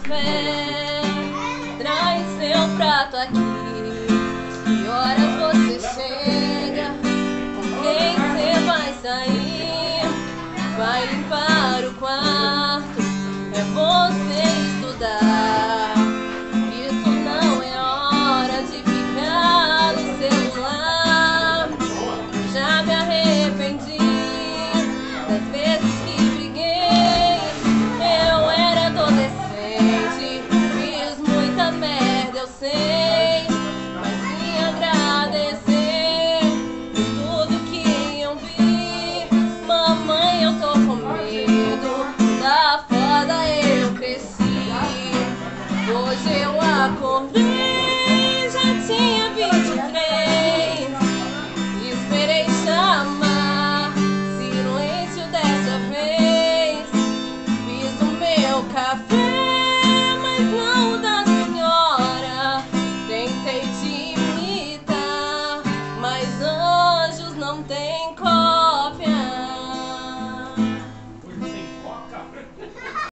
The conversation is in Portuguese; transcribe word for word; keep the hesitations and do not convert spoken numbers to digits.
café, traz seu prato aqui. Que horas você chega? Com quem você vai sair? Vai limpar o quarto, é você estudar. Isso não é hora de ficar no celular. Já me arrependi das vezes que briguei. Eu era adolescente, fiz muita merda, eu sei. Mas vim agradecer por tudo que eu vi. Mamãe, eu tô com medo, da foda eu cresci. Hoje eu acordei, já tinha vinte e três. Esperei chamar, silêncio dessa vez. Fiz o meu café, mas não o da senhora. Tentei te imitar, mas anjos não tem cor.